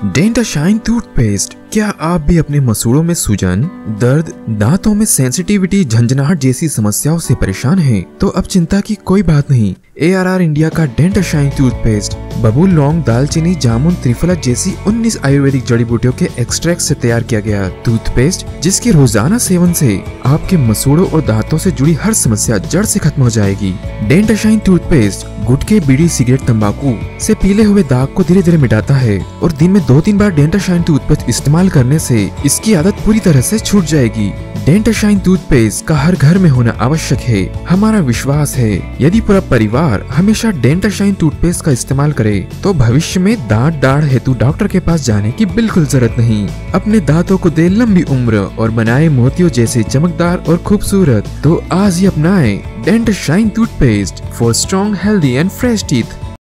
Denta Shine toothpaste. क्या आप भी अपने मसूड़ों में सूजन, दर्द, दांतों में सेंसिटिविटी, झंझनाहट जैसी समस्याओं से परेशान हैं? तो अब चिंता की कोई बात नहीं। ARR इंडिया का डेंटा शाइन टूथपेस्ट बबूल, लौंग, दालचीनी, जामुन, त्रिफला जैसी 19 आयुर्वेदिक जड़ी बूटियों के एक्सट्रैक्ट से तैयार किया गया टूथपेस्ट, जिसके रोजाना सेवन से आपके मसूड़ों और दांतों से जुड़ी हर समस्या जड़ से खत्म हो जाएगी। डेंटा शाइन टूथपेस्ट गुटखे, बीड़ी, सिगरेट, तंबाकू से पीले हुए दाग को धीरे धीरे मिटाता है और दिन में 2-3 बार डेंटा शाइन टूथपेस्ट इस्तेमाल करने से इसकी आदत पूरी तरह से छूट जाएगी। डेंटा शाइन टूथपेस्ट का हर घर में होना आवश्यक है। हमारा विश्वास है यदि पूरा परिवार हमेशा डेंटा शाइन टूथपेस्ट का इस्तेमाल करे तो भविष्य में दांत दाढ़ हेतु डॉक्टर के पास जाने की बिल्कुल जरूरत नहीं। अपने दांतों को दे लंबी उम्र और बनाए मोतियों जैसे चमकदार और खूबसूरत। तो आज ही अपनाएं Denta Shine toothpaste for strong, healthy and fresh teeth.